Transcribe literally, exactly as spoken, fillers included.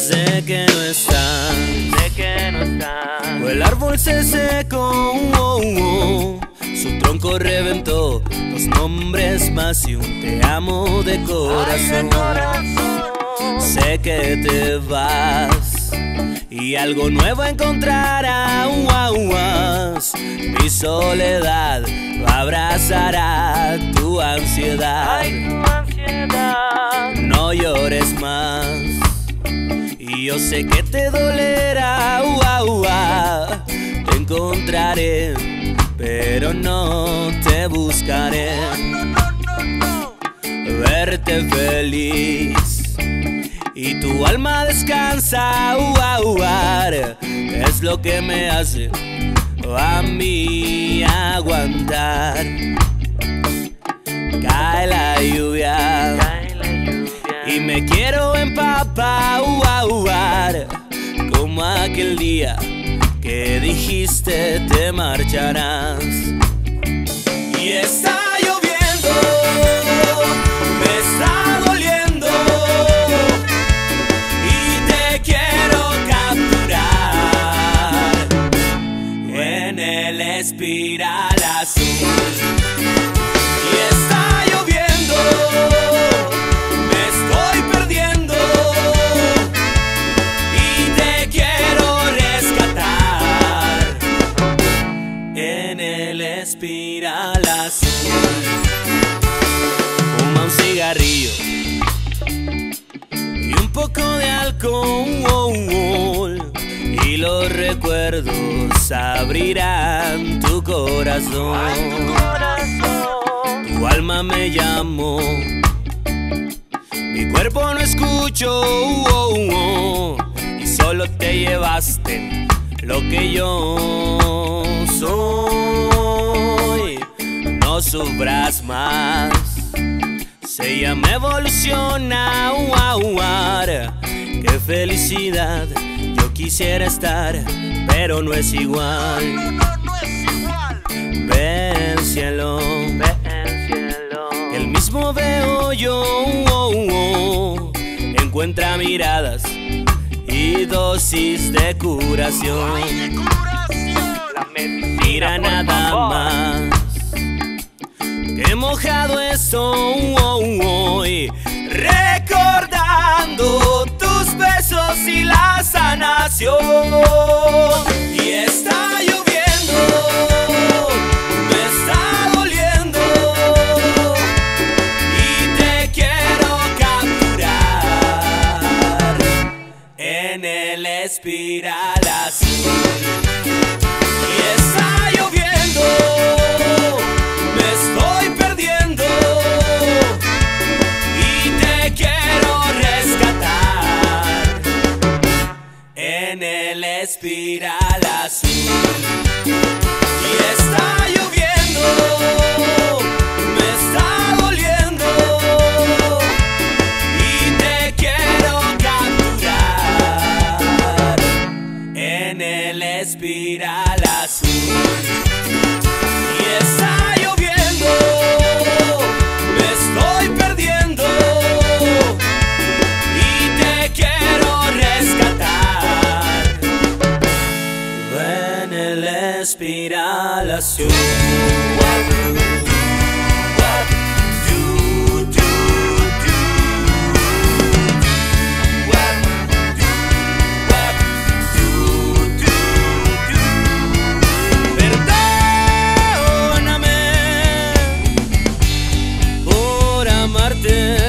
Sé que no estás, sé que no estás. o el árbol se secó, oh, oh. Su tronco reventó, dos nombres más y un te amo de corazón. Ay, de corazón. Sé que te vas y algo nuevo encontrarás. Mi soledad abrazará tu ansiedad. Ay, tu ansiedad. No llores más y yo sé que te dolerá. Te encontraré, pero no te buscaré. No, no, no, no. Verte feliz y tu alma descansa, uh, uh, uh, es lo que me hace a mí aguantar. Cae la lluvia, Cae la lluvia. y me quiero empapar, uh, uh, uh, como aquel día que dijiste te marcharás. Y está lloviendo, me está doliendo, y te quiero capturar en el espiral azul. Y está lloviendo, me estoy perdiendo, y te quiero rescatar en el espiral azul. Fuma un cigarrillo y un poco de alcohol, y los recuerdos abrirán tu corazón. Ay, tu corazón. Tu alma me llamó, mi cuerpo no escuchó, y solo te llevaste lo que yo soy. No sufras más, se llama evoluciona. Qué felicidad, yo quisiera estar, pero no es igual. No, no, no es igual. Ve el cielo, Ve el cielo. el mismo veo yo. Encuentra miradas y dosis de curación. Ay, de curación. La medicina, Mira por nada favor. más que mojado estoy, recordando tus besos y la sanación. Y está lloviendo, me está doliendo, y te quiero capturar en el espiral azul. Y está lloviendo, me estoy perdiendo, y te quiero rescatar en el espiral azul. Y está lloviendo, me está doliendo, y te quiero capturar en el espiral azul. Y está lloviendo, me estoy perdiendo, y te quiero rescatar en el espiral azul. Perdóname por amarte.